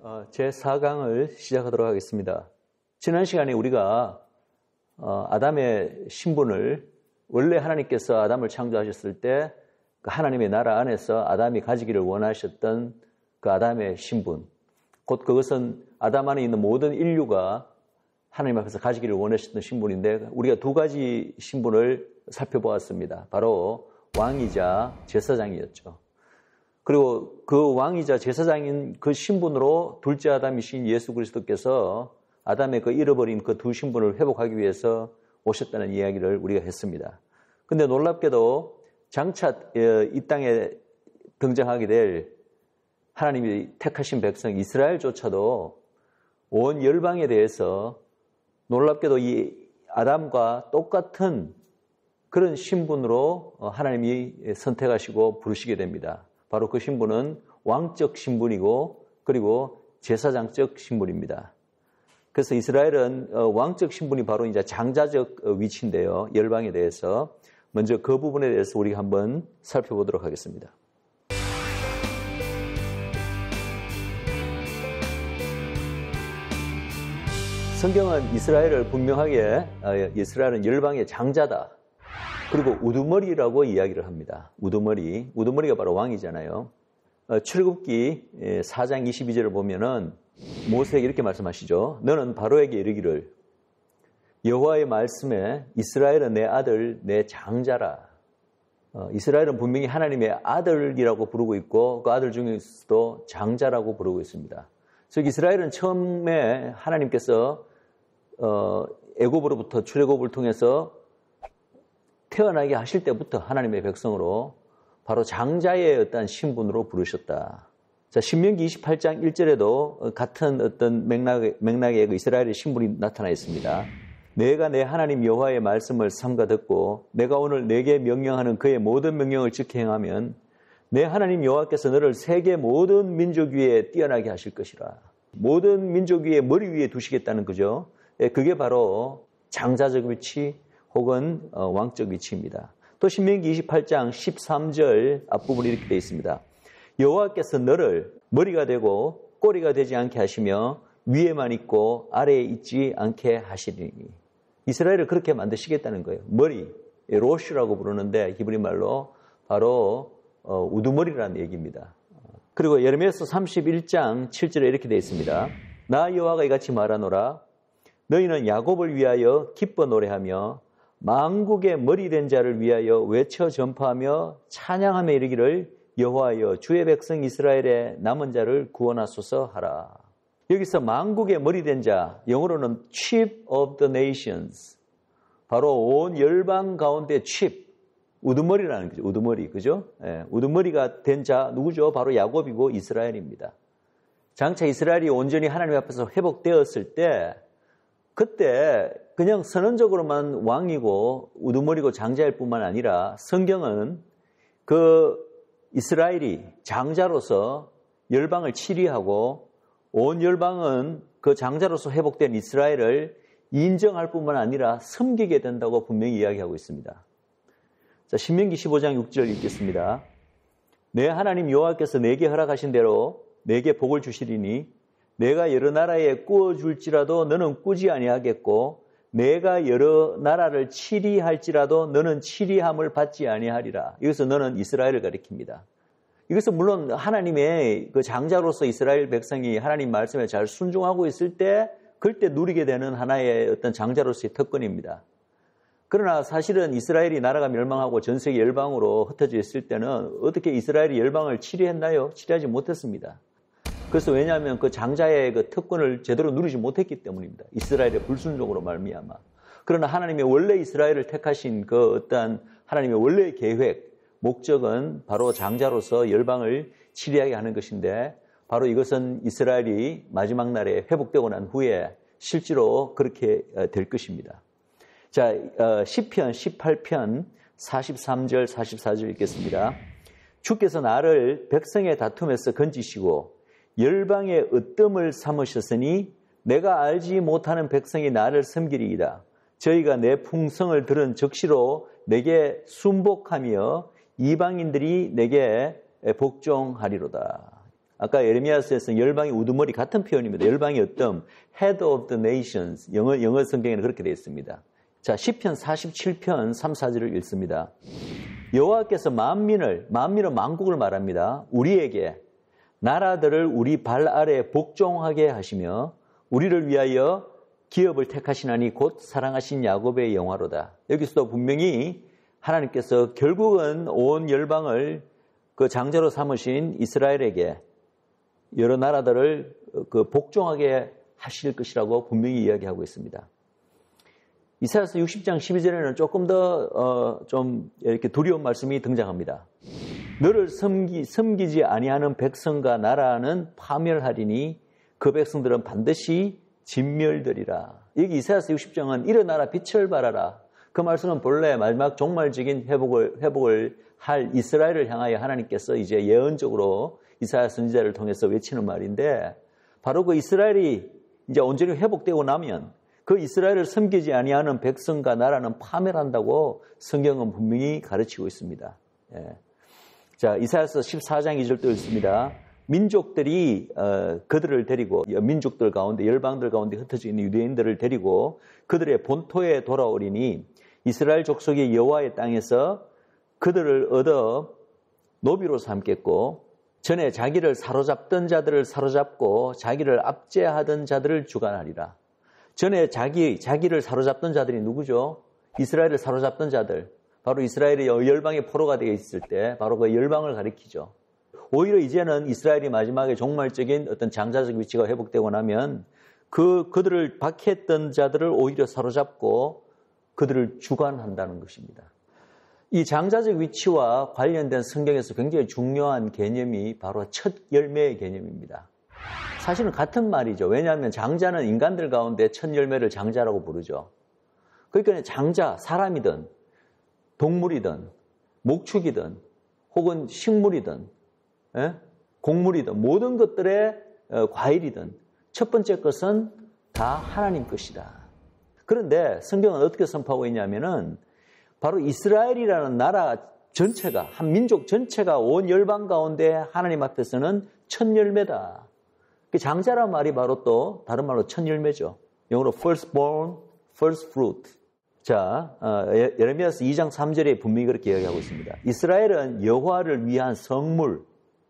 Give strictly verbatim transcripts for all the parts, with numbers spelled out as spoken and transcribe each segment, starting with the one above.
어, 제사 강을 시작하도록 하겠습니다. 지난 시간에 우리가 어, 아담의 신분을 원래 하나님께서 아담을 창조하셨을 때 그 하나님의 나라 안에서 아담이 가지기를 원하셨던 그 아담의 신분, 곧 그것은 아담 안에 있는 모든 인류가 하나님 앞에서 가지기를 원하셨던 신분인데 우리가 두 가지 신분을 살펴보았습니다. 바로 왕이자 제사장이었죠. 그리고 그 왕이자 제사장인 그 신분으로 둘째 아담이신 예수 그리스도께서 아담의 그 잃어버린 그 두 신분을 회복하기 위해서 오셨다는 이야기를 우리가 했습니다. 근데 놀랍게도 장차 이 땅에 등장하게 될 하나님이 택하신 백성 이스라엘조차도 온 열방에 대해서 놀랍게도 이 아담과 똑같은 그런 신분으로 하나님이 선택하시고 부르시게 됩니다. 바로 그 신분은 왕적 신분이고 그리고 제사장적 신분입니다. 그래서 이스라엘은 왕적 신분이 바로 이제 장자적 위치인데요. 열방에 대해서 먼저 그 부분에 대해서 우리가 한번 살펴보도록 하겠습니다. 성경은 이스라엘을 분명하게 이스라엘은 열방의 장자다. 그리고 우두머리라고 이야기를 합니다. 우두머리. 우두머리가 바로 왕이잖아요. 출애굽기 사 장 이십이 절을 보면은 모세에게 이렇게 말씀하시죠. 너는 바로에게 이르기를 여호와의 말씀에 이스라엘은 내 아들, 내 장자라. 어, 이스라엘은 분명히 하나님의 아들이라고 부르고 있고 그 아들 중에서도 장자라고 부르고 있습니다. 즉 이스라엘은 처음에 하나님께서 어, 애굽으로부터 출애굽을 통해서 태어나게 하실 때부터 하나님의 백성으로 바로 장자의 어떤 신분으로 부르셨다. 자, 신명기 이십팔 장 일 절에도 같은 어떤 맥락의, 맥락의 그 이스라엘의 신분이 나타나 있습니다. 내가 내 하나님 여호와의 말씀을 삼가 듣고 내가 오늘 내게 명령하는 그의 모든 명령을 지켜 행하면 내 하나님 여호와께서 너를 세계 모든 민족 위에 뛰어나게 하실 것이라. 모든 민족 위에 머리 위에 두시겠다는 거죠. 그게 바로 장자적 위치 혹은 왕적 위치입니다. 또 신명기 이십팔 장 십삼 절 앞부분이 이렇게 되어 있습니다. 여호와께서 너를 머리가 되고 꼬리가 되지 않게 하시며 위에만 있고 아래에 있지 않게 하시리니. 이스라엘을 그렇게 만드시겠다는 거예요. 머리, 로슈라고 부르는데 히브리 말로 바로 우두머리라는 얘기입니다. 그리고 예레미야서 삼십일 장 칠 절에 이렇게 되어 있습니다. 나 여호와가 이같이 말하노라. 너희는 야곱을 위하여 기뻐 노래하며 만국의 머리 된 자를 위하여 외쳐 전파하며 찬양하며 이르기를 여호와여 주의 백성 이스라엘의 남은 자를 구원하소서 하라. 여기서 만국의 머리 된 자, 영어로는 chief of the nations, 바로 온 열방 가운데 chief, 우두머리라는 거죠. 우두머리, 그죠? 예, 우두머리가 된 자 누구죠? 바로 야곱이고 이스라엘입니다. 장차 이스라엘이 온전히 하나님 앞에서 회복되었을 때 그때 그냥 선언적으로만 왕이고 우두머리고 장자일 뿐만 아니라 성경은 그 이스라엘이 장자로서 열방을 치리하고 온 열방은 그 장자로서 회복된 이스라엘을 인정할 뿐만 아니라 섬기게 된다고 분명히 이야기하고 있습니다. 자, 신명기 십오 장 육 절 읽겠습니다. 내 하나님 여호와께서 내게 허락하신 대로 내게 복을 주시리니 내가 여러 나라에 꾸어줄지라도 너는 꾸지 아니하겠고 내가 여러 나라를 치리할지라도 너는 치리함을 받지 아니하리라. 여기서 너는 이스라엘을 가리킵니다. 이것은 물론 하나님의 그 장자로서 이스라엘 백성이 하나님 말씀에 잘 순종하고 있을 때 그때 누리게 되는 하나의 어떤 장자로서의 특권입니다. 그러나 사실은 이스라엘이 나라가 멸망하고 전 세계 열방으로 흩어져 있을 때는 어떻게 이스라엘이 열방을 치리했나요? 치리하지 못했습니다. 그래서 왜냐하면 그 장자의 그 특권을 제대로 누리지 못했기 때문입니다. 이스라엘의 불순종으로 말미암아. 그러나 하나님의 원래 이스라엘을 택하신 그 어떠한 하나님의 원래의 계획, 목적은 바로 장자로서 열방을 치리하게 하는 것인데 바로 이것은 이스라엘이 마지막 날에 회복되고 난 후에 실제로 그렇게 될 것입니다. 자, 시편 십팔 편 사십삼 절 사십사 절 읽겠습니다. 주께서 나를 백성의 다툼에서 건지시고 열방의 으뜸을 삼으셨으니 내가 알지 못하는 백성이 나를 섬기리이다. 저희가 내 풍성을 들은 적시로 내게 순복하며 이방인들이 내게 복종하리로다. 아까 에레미야서에서 열방의 우두머리 같은 표현입니다. 열방의 어떤 head of the nations. 영어, 영어 성경에는 그렇게 되어 있습니다. 자, 시편 사십칠 편 삼, 사 절을 읽습니다. 여호와께서 만민을, 만민은 만국을 말합니다. 우리에게 나라들을 우리 발 아래 복종하게 하시며 우리를 위하여 기업을 택하시나니 곧 사랑하신 야곱의 영화로다. 여기서도 분명히 하나님께서 결국은 온 열방을 그 장자로 삼으신 이스라엘에게 여러 나라들을 그 복종하게 하실 것이라고 분명히 이야기하고 있습니다. 이사야서 육십 장 십이 절에는 조금 더 어 좀 이렇게 두려운 말씀이 등장합니다. 너를 섬기, 섬기지 아니하는 백성과 나라는 파멸하리니 그 백성들은 반드시 진멸되리라. 여기 이사야서 육십 장은 일어나라 빛을 발하라. 그 말씀은 본래 마지막 종말적인 회복을, 회복을 할 이스라엘을 향하여 하나님께서 이제 예언적으로 이사야 선지자를 통해서 외치는 말인데 바로 그 이스라엘이 이제 온전히 회복되고 나면 그 이스라엘을 섬기지 아니하는 백성과 나라는 파멸한다고 성경은 분명히 가르치고 있습니다. 예. 자, 이사야서 십사 장 이 절도 읽습니다. 민족들이 어, 그들을 데리고 민족들 가운데 열방들 가운데 흩어져 있는 유대인들을 데리고 그들의 본토에 돌아오리니 이스라엘 족속이 여호와의 땅에서 그들을 얻어 노비로 삼겠고 전에 자기를 사로잡던 자들을 사로잡고 자기를 압제하던 자들을 주관하리라. 전에 자기, 자기를 사로잡던 자들이 누구죠? 이스라엘을 사로잡던 자들. 바로 이스라엘이 열방의 포로가 되어 있을 때 바로 그 열방을 가리키죠. 오히려 이제는 이스라엘이 마지막에 종말적인 어떤 장자적 위치가 회복되고 나면 그, 그들을 박해했던 자들을 오히려 사로잡고 그들을 주관한다는 것입니다. 이 장자적 위치와 관련된 성경에서 굉장히 중요한 개념이 바로 첫 열매의 개념입니다. 사실은 같은 말이죠. 왜냐하면 장자는 인간들 가운데 첫 열매를 장자라고 부르죠. 그러니까 장자, 사람이든 동물이든 목축이든 혹은 식물이든 예? 곡물이든 모든 것들의 과일이든 첫 번째 것은 다 하나님 것이다. 그런데 성경은 어떻게 선포하고 있냐면은 바로 이스라엘이라는 나라 전체가 한 민족 전체가 온 열방 가운데 하나님 앞에서는 첫 열매다. 장자란 말이 바로 또 다른 말로 첫 열매죠. 영어로 firstborn, first fruit. 자, 어, 예레미야서 이 장 삼 절에 분명히 그렇게 이야기하고 있습니다. 이스라엘은 여호와를 위한 성물,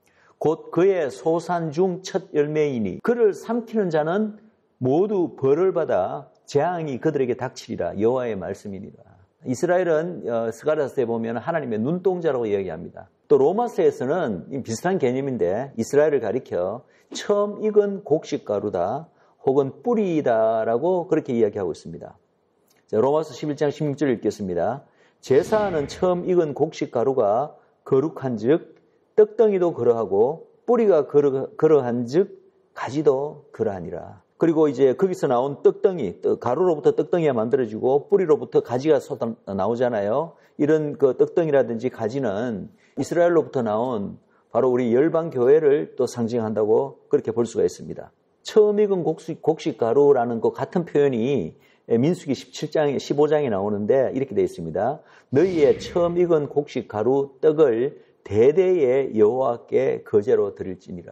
곧 그의 소산 중 첫 열매이니 그를 삼키는 자는 모두 벌을 받아 재앙이 그들에게 닥치리라. 여호와의 말씀이니라. 이스라엘은 어, 스가랴서에 보면 하나님의 눈동자라고 이야기합니다. 또 로마서에서는 비슷한 개념인데 이스라엘을 가리켜 처음 익은 곡식가루다 혹은 뿌리이다라고 그렇게 이야기하고 있습니다. 자, 로마서 십일 장 십육 절 읽겠습니다. 제사하는 처음 익은 곡식가루가 거룩한 즉 떡덩이도 그러하고 뿌리가 그러, 그러한 즉 가지도 그러하니라. 그리고 이제 거기서 나온 떡덩이, 가루로부터 떡덩이가 만들어지고 뿌리로부터 가지가 쏟아 나오잖아요. 이런 그 떡덩이라든지 가지는 이스라엘로부터 나온 바로 우리 열방 교회를 또 상징한다고 그렇게 볼 수가 있습니다. 처음 익은 곡식, 곡식가루라는 그 같은 표현이 민수기 십칠 장, 십오 장에 나오는데 이렇게 되어 있습니다. 너희의 처음 익은 곡식가루 떡을 대대에 여호와께 거제로 드릴지니라.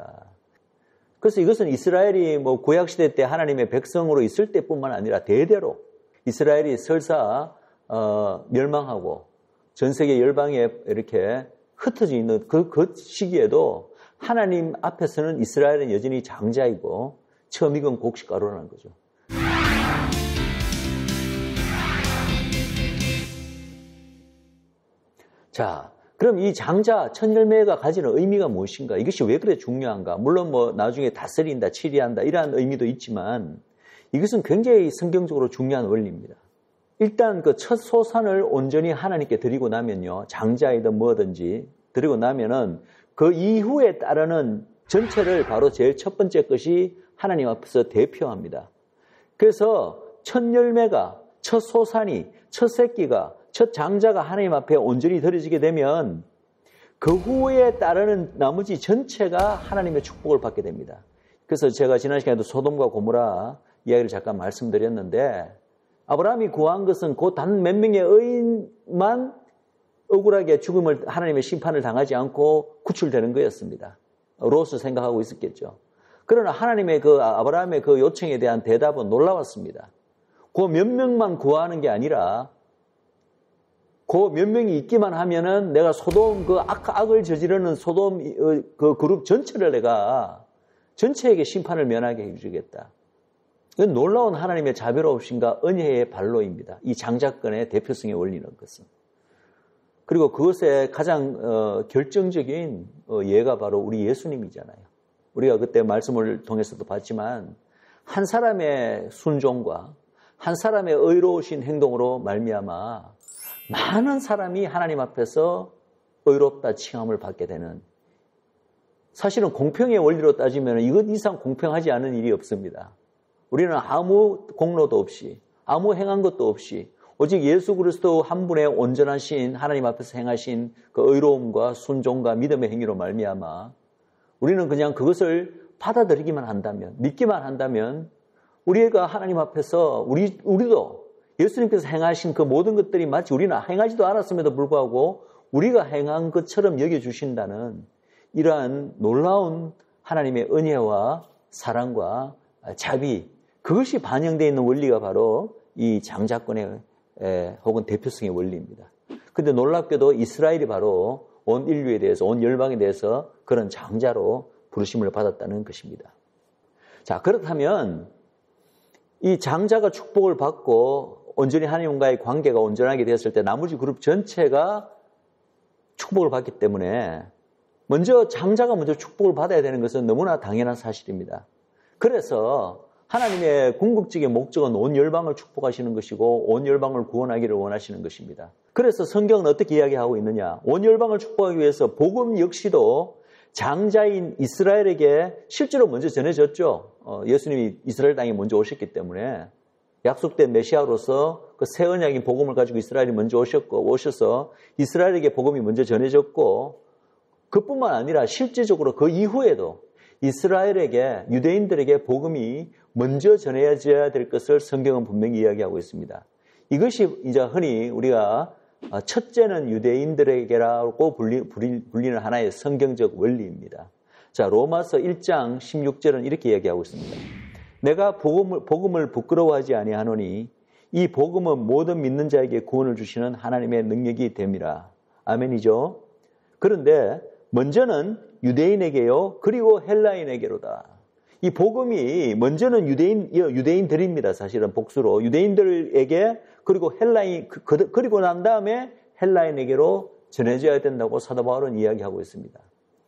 그래서 이것은 이스라엘이 뭐 구약시대 때 하나님의 백성으로 있을 때뿐만 아니라 대대로 이스라엘이 설사 어, 멸망하고 전 세계 열방에 이렇게 흩어져 있는 그, 그 시기에도 하나님 앞에서는 이스라엘은 여전히 장자이고 처음 익은 곡식가루라는 거죠. 자, 그럼 이 장자, 첫 열매가 가지는 의미가 무엇인가? 이것이 왜 그래 중요한가? 물론 뭐 나중에 다스린다, 치리한다 이러한 의미도 있지만 이것은 굉장히 성경적으로 중요한 원리입니다. 일단 그 첫 소산을 온전히 하나님께 드리고 나면요, 장자이든 뭐든지 드리고 나면은 그 이후에 따르는 전체를 바로 제일 첫 번째 것이 하나님 앞에서 대표합니다. 그래서 첫 열매가, 첫 소산이, 첫 새끼가, 첫 장자가 하나님 앞에 온전히 드려지게 되면 그 후에 따르는 나머지 전체가 하나님의 축복을 받게 됩니다. 그래서 제가 지난 시간에도 소돔과 고모라 이야기를 잠깐 말씀드렸는데 아브라함이 구한 것은 그 단 몇 명의 의인만 억울하게 죽음을 하나님의 심판을 당하지 않고 구출되는 거였습니다. 로서 생각하고 있었겠죠. 그러나 하나님의 그 아브라함의 그 요청에 대한 대답은 놀라웠습니다. 그 몇 명만 구하는 게 아니라 그 몇 명이 있기만 하면은 내가 소돔 그 악, 악을 저지르는 소돔 그 그룹 전체를 내가 전체에게 심판을 면하게 해주겠다. 이건 놀라운 하나님의 자비로우심과 은혜의 발로입니다. 이 장자권의 대표성에 올리는 것은. 그리고 그것의 가장 어, 결정적인 어, 예가 바로 우리 예수님이잖아요. 우리가 그때 말씀을 통해서도 봤지만 한 사람의 순종과 한 사람의 의로우신 행동으로 말미암아 많은 사람이 하나님 앞에서 의롭다 칭함을 받게 되는, 사실은 공평의 원리로 따지면 이것 이상 공평하지 않은 일이 없습니다. 우리는 아무 공로도 없이 아무 행한 것도 없이 오직 예수 그리스도 한 분의 온전하신 하나님 앞에서 행하신 그 의로움과 순종과 믿음의 행위로 말미암아 우리는 그냥 그것을 받아들이기만 한다면, 믿기만 한다면 우리가 하나님 앞에서 우리, 우리도 예수님께서 행하신 그 모든 것들이 마치 우리는 행하지도 않았음에도 불구하고 우리가 행한 것처럼 여겨주신다는 이러한 놀라운 하나님의 은혜와 사랑과 자비, 그것이 반영되어 있는 원리가 바로 이 장자권의 에, 혹은 대표성의 원리입니다. 그런데 놀랍게도 이스라엘이 바로 온 인류에 대해서, 온 열방에 대해서 그런 장자로 부르심을 받았다는 것입니다. 자, 그렇다면 이 장자가 축복을 받고 온전히 하나님과의 관계가 온전하게 되었을 때 나머지 그룹 전체가 축복을 받기 때문에 먼저 장자가 먼저 축복을 받아야 되는 것은 너무나 당연한 사실입니다. 그래서 하나님의 궁극적인 목적은 온 열방을 축복하시는 것이고 온 열방을 구원하기를 원하시는 것입니다. 그래서 성경은 어떻게 이야기하고 있느냐? 온 열방을 축복하기 위해서 복음 역시도 장자인 이스라엘에게 실제로 먼저 전해졌죠. 어, 예수님이 이스라엘 땅에 먼저 오셨기 때문에 약속된 메시아로서 그 새 언약인 복음을 가지고 이스라엘이 먼저 오셨고 오셔서 이스라엘에게 복음이 먼저 전해졌고, 그뿐만 아니라 실제적으로 그 이후에도 이스라엘에게, 유대인들에게 복음이 먼저 전해져야 될 것을 성경은 분명히 이야기하고 있습니다. 이것이 이제 흔히 우리가 첫째는 유대인들에게라고 불리, 불리는 하나의 성경적 원리입니다. 자, 로마서 일 장 십육 절은 이렇게 이야기하고 있습니다. 내가 복음을, 복음을 부끄러워하지 아니하노니 이 복음은 모든 믿는 자에게 구원을 주시는 하나님의 능력이 됨이라. 아멘이죠. 그런데 먼저는 유대인에게요, 그리고 헬라인에게로다. 이 복음이 먼저는 유대인, 유대인들입니다. 사실은 복수로. 유대인들에게, 그리고 헬라인, 그리고 난 다음에 헬라인에게로 전해져야 된다고 사도 바울은 이야기하고 있습니다.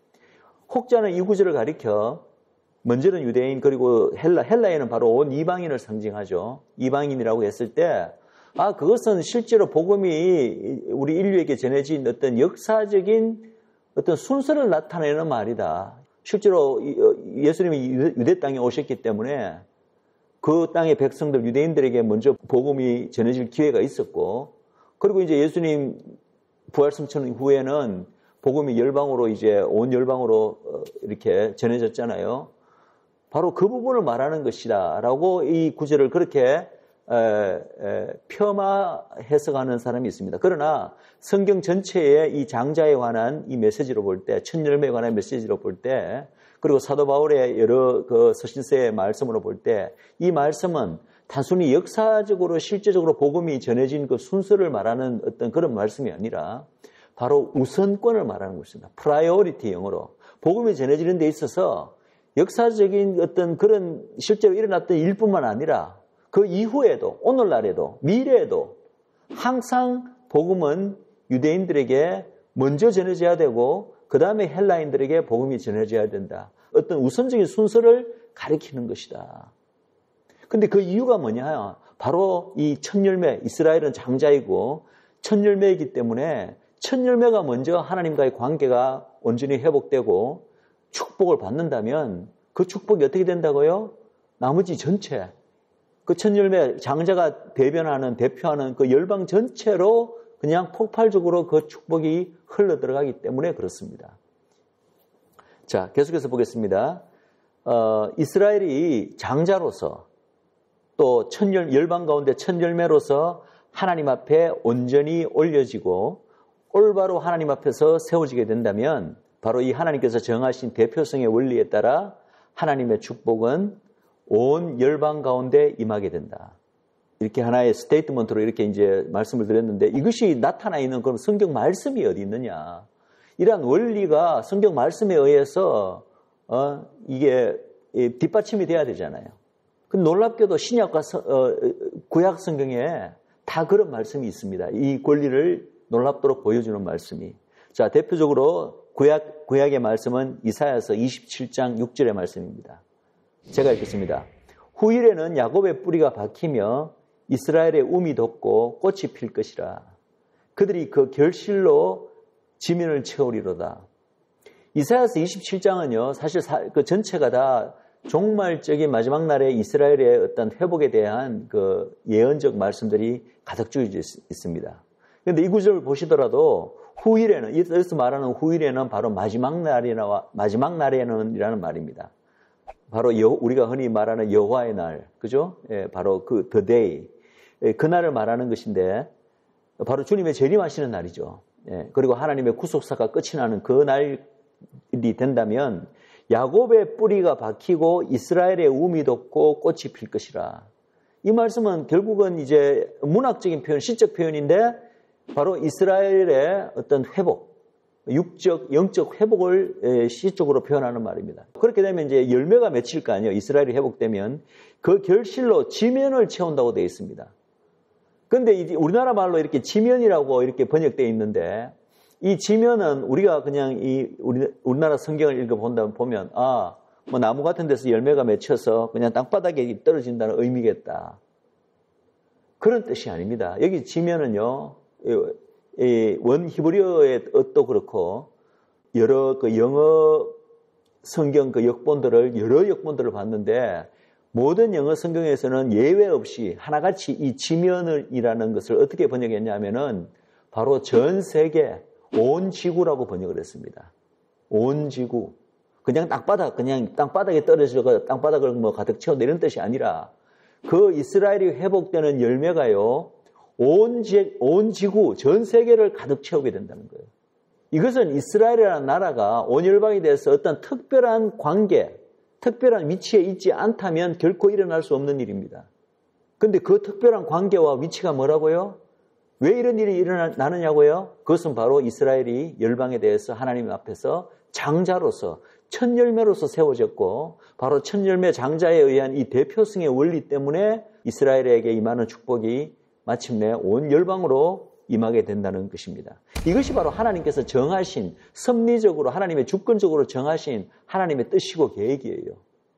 혹자는 이 구절을 가리켜 먼저는 유대인, 그리고 헬라, 헬라인은 바로 온 이방인을 상징하죠. 이방인이라고 했을 때, 아, 그것은 실제로 복음이 우리 인류에게 전해진 어떤 역사적인 어떤 순서를 나타내는 말이다. 실제로 예수님이 유대 땅에 오셨기 때문에 그 땅의 백성들, 유대인들에게 먼저 복음이 전해질 기회가 있었고, 그리고 이제 예수님 부활승천 후에는 복음이 열방으로, 이제 온 열방으로 이렇게 전해졌잖아요. 바로 그 부분을 말하는 것이다 라고 이 구절을 그렇게 에, 에, 폄하 해석하는 사람이 있습니다. 그러나 성경 전체의 이 장자에 관한 이 메시지로 볼 때, 첫 열매에 관한 메시지로 볼 때, 그리고 사도 바울의 여러 그 서신서의 말씀으로 볼 때, 이 말씀은 단순히 역사적으로 실제적으로 복음이 전해진 그 순서를 말하는 어떤 그런 말씀이 아니라 바로 우선권을 말하는 것입니다. 프라이오리티 영어로. 복음이 전해지는 데 있어서 역사적인 어떤 그런 실제로 일어났던 일뿐만 아니라 그 이후에도, 오늘날에도, 미래에도 항상 복음은 유대인들에게 먼저 전해져야 되고 그 다음에 헬라인들에게 복음이 전해져야 된다. 어떤 우선적인 순서를 가리키는 것이다. 근데 그 이유가 뭐냐? 바로 이 첫 열매, 이스라엘은 장자이고 첫 열매이기 때문에 첫 열매가 먼저 하나님과의 관계가 온전히 회복되고 축복을 받는다면 그 축복이 어떻게 된다고요? 나머지 전체, 그 첫 열매, 장자가 대변하는, 대표하는 그 열방 전체로 그냥 폭발적으로 그 축복이 흘러 들어가기 때문에 그렇습니다. 자, 계속해서 보겠습니다. 어, 이스라엘이 장자로서 또 첫 열, 열방 가운데 첫 열매로서 하나님 앞에 온전히 올려지고 올바로 하나님 앞에서 세워지게 된다면 바로 이 하나님께서 정하신 대표성의 원리에 따라 하나님의 축복은 온 열방 가운데 임하게 된다. 이렇게 하나의 스테이트먼트로 이렇게 이제 말씀을 드렸는데 이것이 나타나 있는 그런 성경 말씀이 어디 있느냐. 이러한 원리가 성경 말씀에 의해서 어, 이게 뒷받침이 돼야 되잖아요. 그 놀랍게도 신약과 서, 어, 구약 성경에 다 그런 말씀이 있습니다. 이 권리를 놀랍도록 보여주는 말씀이. 자, 대표적으로 구약, 구약의 말씀은 이사야서 이십칠 장 육 절의 말씀입니다. 제가 읽겠습니다. 후일에는 야곱의 뿌리가 박히며 이스라엘의 움이 돋고 꽃이 필 것이라. 그들이 그 결실로 지면을 채우리로다. 이사야서 이십칠 장은요, 사실 사, 그 전체가 다 종말적인 마지막 날에 이스라엘의 어떤 회복에 대한 그 예언적 말씀들이 가득 주어져 있습니다. 그런데 이 구절을 보시더라도 후일에는, 여기서 말하는 후일에는 바로 마지막 날이나 마지막 날에는 이라는 말입니다. 바로 여, 우리가 흔히 말하는 여호와의 날, 그죠? 예, 바로 그 the day, 예, 그 날을 말하는 것인데 바로 주님의 재림하시는 날이죠. 예, 그리고 하나님의 구속사가 끝이 나는 그 날이 된다면 야곱의 뿌리가 박히고 이스라엘의 움이 돋고 꽃이 필 것이라. 이 말씀은 결국은 이제 문학적인 표현, 시적 표현인데 바로 이스라엘의 어떤 회복, 육적, 영적 회복을 시적으로 표현하는 말입니다. 그렇게 되면 이제 열매가 맺힐 거 아니에요. 이스라엘이 회복되면 그 결실로 지면을 채운다고 되어 있습니다. 그런데 이제 우리나라 말로 이렇게 지면이라고 이렇게 번역되어 있는데 이 지면은 우리가 그냥 이 우리, 우리나라 성경을 읽어본다면 보면 아, 뭐 나무 같은 데서 열매가 맺혀서 그냥 땅바닥에 떨어진다는 의미겠다. 그런 뜻이 아닙니다. 여기 지면은요, 원 히브리어의 뜻도 그렇고 여러 그 영어 성경 그 역본들을 여러 역본들을 봤는데 모든 영어 성경에서는 예외 없이 하나같이 이 지면이라는 것을 어떻게 번역했냐면은 바로 전 세계 온 지구라고 번역을 했습니다. 온 지구. 그냥 땅바닥, 그냥 땅바닥에 떨어져서 땅바닥을 뭐 가득 채워 이런 뜻이 아니라 그 이스라엘이 회복되는 열매가요, 온, 지, 온 지구, 전 세계를 가득 채우게 된다는 거예요. 이것은 이스라엘이라는 나라가 온 열방에 대해서 어떤 특별한 관계, 특별한 위치에 있지 않다면 결코 일어날 수 없는 일입니다. 그런데 그 특별한 관계와 위치가 뭐라고요? 왜 이런 일이 일어나느냐고요? 그것은 바로 이스라엘이 열방에 대해서 하나님 앞에서 장자로서 첫 열매로서 세워졌고 바로 첫 열매 장자에 의한 이 대표성의 원리 때문에 이스라엘에게 임하는 축복이 마침내 온 열방으로 임하게 된다는 것입니다. 이것이 바로 하나님께서 정하신 섭리적으로 하나님의 주권적으로 정하신 하나님의 뜻이고 계획이에요.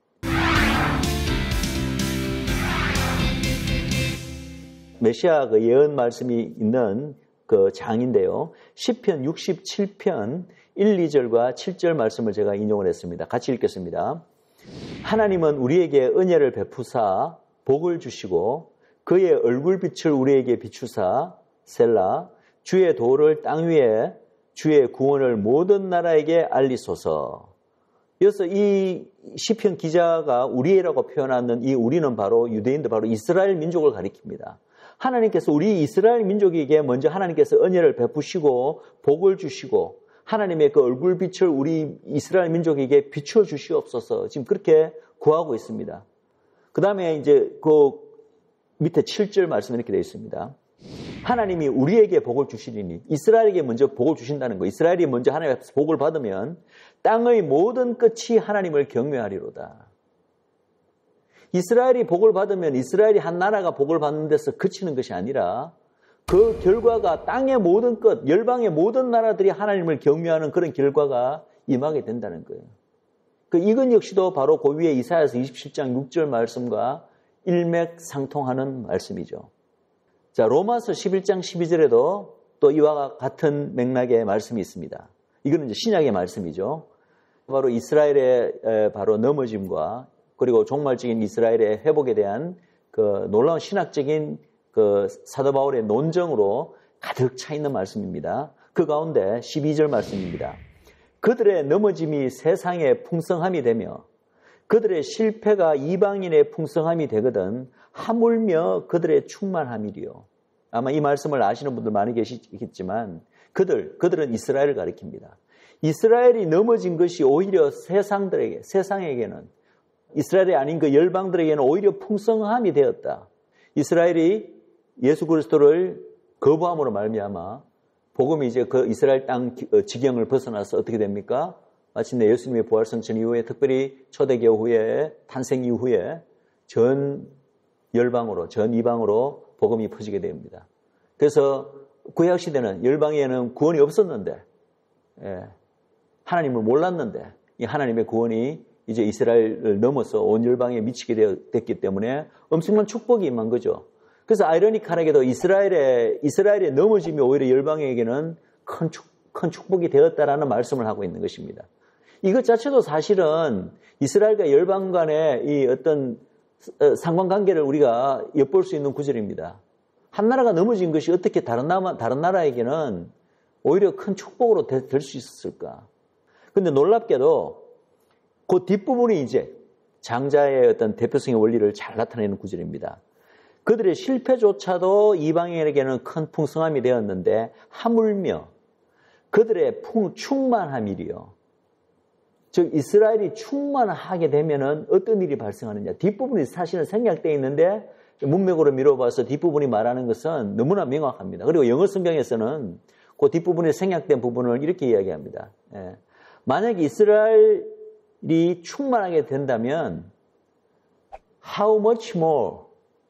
메시아 그 예언 말씀이 있는 그 장인데요. 시편 육십칠 편 일, 이 절과 칠 절 말씀을 제가 인용을 했습니다. 같이 읽겠습니다. 하나님은 우리에게 은혜를 베푸사 복을 주시고 그의 얼굴빛을 우리에게 비추사 셀라 주의 도를 땅 위에 주의 구원을 모든 나라에게 알리소서. 그래서 이 시편 기자가 우리라고 표현하는 이 우리는 바로 유대인들 바로 이스라엘 민족을 가리킵니다. 하나님께서 우리 이스라엘 민족에게 먼저 하나님께서 은혜를 베푸시고 복을 주시고 하나님의 그 얼굴빛을 우리 이스라엘 민족에게 비추어 주시옵소서. 지금 그렇게 구하고 있습니다. 그 다음에 이제 그 밑에 칠 절 말씀 이렇게 되어 있습니다. 하나님이 우리에게 복을 주시리니 이스라엘에게 먼저 복을 주신다는 거. 이스라엘이 먼저 하나님 앞에서 복을 받으면 땅의 모든 끝이 하나님을 경외하리로다. 이스라엘이 복을 받으면 이스라엘이 한 나라가 복을 받는 데서 그치는 것이 아니라 그 결과가 땅의 모든 끝, 열방의 모든 나라들이 하나님을 경외하는 그런 결과가 임하게 된다는 거예요. 그 이건 역시도 바로 그 위에 이사야서 이십칠 장 육 절 말씀과 일맥상통하는 말씀이죠. 자, 로마서 십일 장 십이 절에도 또 이와 같은 맥락의 말씀이 있습니다. 이거는 이제 신약의 말씀이죠. 바로 이스라엘의 바로 넘어짐과 그리고 종말적인 이스라엘의 회복에 대한 그 놀라운 신학적인 그 사도 바울의 논정으로 가득 차 있는 말씀입니다. 그 가운데 십이 절 말씀입니다. 그들의 넘어짐이 세상의 풍성함이 되며 그들의 실패가 이방인의 풍성함이 되거든 하물며 그들의 충만함이리요. 아마 이 말씀을 아시는 분들 많이 계시겠지만 그들, 그들은 이스라엘을 가리킵니다. 이스라엘이 넘어진 것이 오히려 세상들에게, 세상에게는, 이스라엘이 아닌 그 열방들에게는 오히려 풍성함이 되었다. 이스라엘이 예수 그리스도를 거부함으로 말미암아 복음이 이제 그 이스라엘 땅 지경을 벗어나서 어떻게 됩니까? 마침내 예수님의 부활승천 이후에, 특별히 초대교회 후에, 탄생 이후에 전 열방으로, 전 이방으로 복음이 퍼지게 됩니다. 그래서 구약시대는 열방에는 구원이 없었는데, 예, 하나님을 몰랐는데 이 하나님의 구원이 이제 이스라엘을 넘어서 온 열방에 미치게 됐기 때문에 엄청난 축복이 임한 거죠. 그래서 아이러니컬하게도 이스라엘의, 이스라엘의 넘어짐이 오히려 열방에게는 큰, 축, 큰 축복이 되었다라는 말씀을 하고 있는 것입니다. 이것 자체도 사실은 이스라엘과 열방 간의 이 어떤 상관관계를 우리가 엿볼 수 있는 구절입니다. 한 나라가 넘어진 것이 어떻게 다른 나라, 다른 나라에게는 오히려 큰 축복으로 될 수 있었을까? 근데 놀랍게도 그 뒷부분이 이제 장자의 어떤 대표성의 원리를 잘 나타내는 구절입니다. 그들의 실패조차도 이방인에게는 큰 풍성함이 되었는데 하물며 그들의 풍, 충만함이리요. 즉 이스라엘이 충만하게 되면은 어떤 일이 발생하느냐. 뒷부분이 사실은 생략되어 있는데 문맥으로 미뤄봐서 뒷부분이 말하는 것은 너무나 명확합니다. 그리고 영어 성경에서는 그 뒷부분에 생략된 부분을 이렇게 이야기합니다. 예. 만약에 이스라엘이 충만하게 된다면 how much more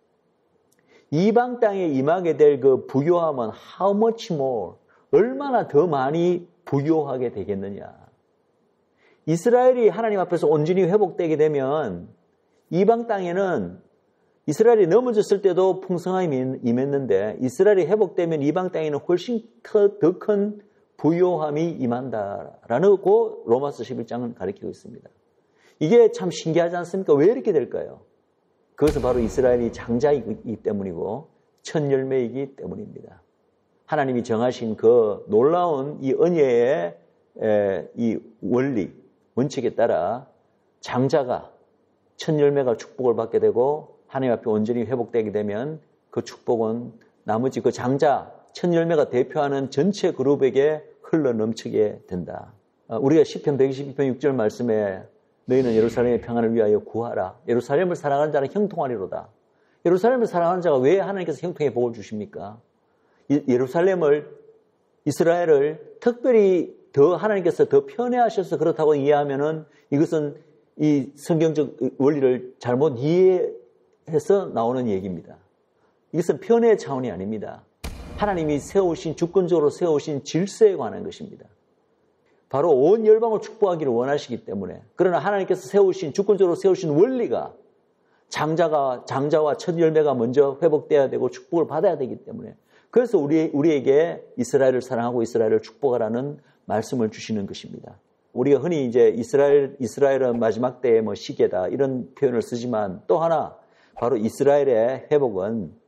이방 땅에 임하게 될 그 부요함은 how much more 얼마나 더 많이 부요하게 되겠느냐. 이스라엘이 하나님 앞에서 온전히 회복되게 되면 이방 땅에는 이스라엘이 넘어졌을 때도 풍성함이 임했는데 이스라엘이 회복되면 이방 땅에는 훨씬 더 큰 부요함이 임한다라는 거 로마서 십일 장은 가르치고 있습니다. 이게 참 신기하지 않습니까? 왜 이렇게 될까요? 그것은 바로 이스라엘이 장자이기 때문이고 첫 열매이기 때문입니다. 하나님이 정하신 그 놀라운 이 은혜의 이 원리, 원칙에 따라 장자가 첫 열매가 축복을 받게 되고 하나님 앞에 온전히 회복되게 되면 그 축복은 나머지 그 장자, 첫 열매가 대표하는 전체 그룹에게 흘러 넘치게 된다. 우리가 시편 백이십이 편 육 절 말씀에 너희는 예루살렘의 평안을 위하여 구하라. 예루살렘을 사랑하는 자는 형통하리로다. 예루살렘을 사랑하는 자가 왜 하나님께서 형통의 복을 주십니까? 예루살렘을, 이스라엘을 특별히 더 하나님께서 더 편애하셔서 그렇다고 이해하면은 이것은 이 성경적 원리를 잘못 이해해서 나오는 얘기입니다. 이것은 편애의 차원이 아닙니다. 하나님이 세우신, 주권적으로 세우신 질서에 관한 것입니다. 바로 온 열방을 축복하기를 원하시기 때문에. 그러나 하나님께서 세우신, 주권적으로 세우신 원리가 장자가, 장자와 첫 열매가 먼저 회복돼야 되고 축복을 받아야 되기 때문에. 그래서 우리, 우리에게 이스라엘을 사랑하고 이스라엘을 축복하라는 말씀을 주시는 것입니다. 우리가 흔히 이제 이스라엘, 이스라엘은 마지막 때의 뭐 시계다 이런 표현을 쓰지만 또 하나 바로 이스라엘의 회복은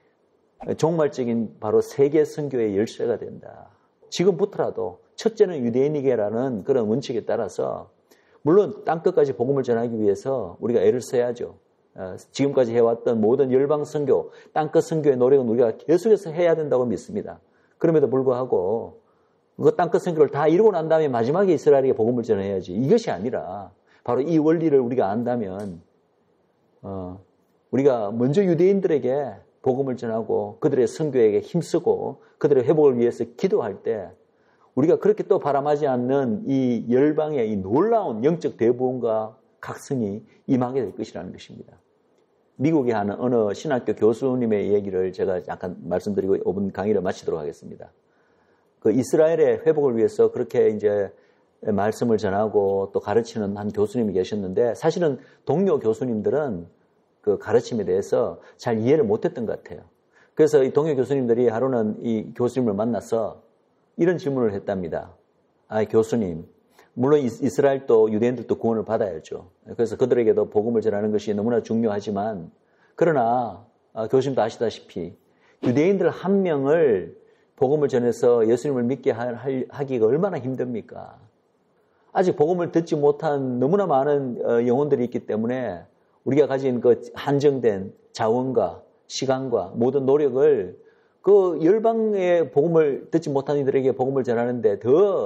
종말적인 바로 세계 선교의 열쇠가 된다. 지금부터라도 첫째는 유대인이게라는 그런 원칙에 따라서 물론 땅끝까지 복음을 전하기 위해서 우리가 애를 써야죠. 지금까지 해왔던 모든 열방 선교, 땅끝 선교의 노력은 우리가 계속해서 해야 된다고 믿습니다. 그럼에도 불구하고 그 땅끝 선교를 다 이루고 난 다음에 마지막에 이스라엘에게 복음을 전해야지. 이것이 아니라 바로 이 원리를 우리가 안다면 어, 우리가 먼저 유대인들에게 복음을 전하고 그들의 선교에게 힘쓰고 그들의 회복을 위해서 기도할 때 우리가 그렇게 또 바람하지 않는 이 열방의 이 놀라운 영적 대부흥과 각성이 임하게 될 것이라는 것입니다. 미국에 하는 어느 신학교 교수님의 얘기를 제가 잠깐 말씀드리고 오 분 강의를 마치도록 하겠습니다. 그 이스라엘의 회복을 위해서 그렇게 이제 말씀을 전하고 또 가르치는 한 교수님이 계셨는데 사실은 동료 교수님들은 그 가르침에 대해서 잘 이해를 못했던 것 같아요. 그래서 이 동료 교수님들이 하루는 이 교수님을 만나서 이런 질문을 했답니다. 아, 교수님, 물론 이스라엘도 유대인들도 구원을 받아야죠. 그래서 그들에게도 복음을 전하는 것이 너무나 중요하지만 그러나 아, 교수님도 아시다시피 유대인들 한 명을 복음을 전해서 예수님을 믿게 하기가 얼마나 힘듭니까? 아직 복음을 듣지 못한 너무나 많은 영혼들이 있기 때문에 우리가 가진 그 한정된 자원과 시간과 모든 노력을 그 열방의 복음을 듣지 못한 이들에게 복음을 전하는데 더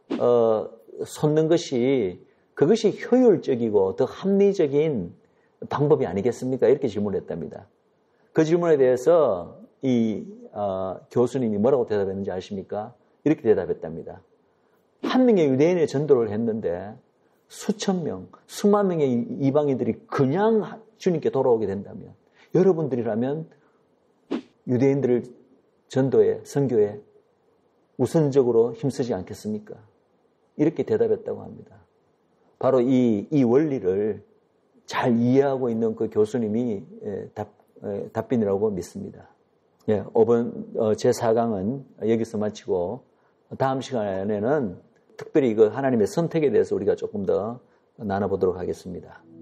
어, 솟는 것이 그것이 효율적이고 더 합리적인 방법이 아니겠습니까? 이렇게 질문했답니다. 그 질문에 대해서 이 어, 교수님이 뭐라고 대답했는지 아십니까? 이렇게 대답했답니다. 한 명의 유대인의 전도를 했는데 수천 명, 수만 명의 이방인들이 그냥 주님께 돌아오게 된다면 여러분들이라면 유대인들을 전도에, 선교에 우선적으로 힘쓰지 않겠습니까? 이렇게 대답했다고 합니다. 바로 이, 이 원리를 잘 이해하고 있는 그 교수님이 답, 답변이라고 믿습니다. 예, 이번 제사 강은 여기서 마치고 다음 시간에는 특별히 그 하나님의 선택에 대해서 우리가 조금 더 나눠보도록 하겠습니다.